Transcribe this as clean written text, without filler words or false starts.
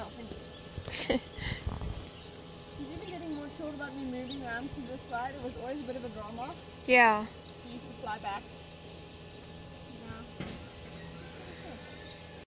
No, thank you. He's even getting more chilled about me moving around to this side. It was always a bit of a drama. Yeah. He used to fly back.